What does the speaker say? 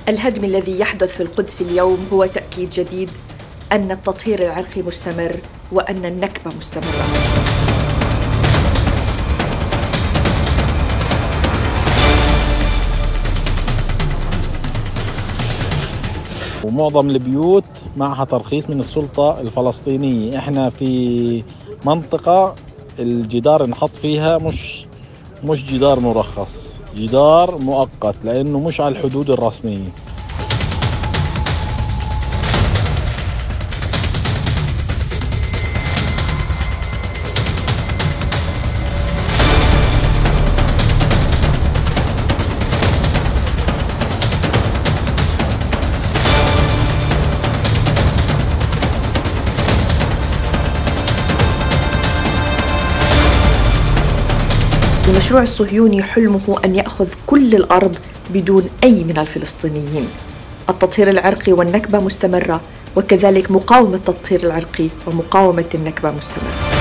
الهدم الذي يحدث في القدس اليوم هو تأكيد جديد أن التطهير العرقي مستمر وأن النكبة مستمرة. ومعظم البيوت معها ترخيص من السلطة الفلسطينية. احنا في منطقة الجدار نحط فيها مش جدار مرخص، جدار مؤقت لأنه مش على الحدود الرسمية. المشروع الصهيوني حلمه أن يأخذ كل الأرض بدون أي من الفلسطينيين. التطهير العرقي والنكبة مستمرة، وكذلك مقاومة التطهير العرقي ومقاومة النكبة مستمرة.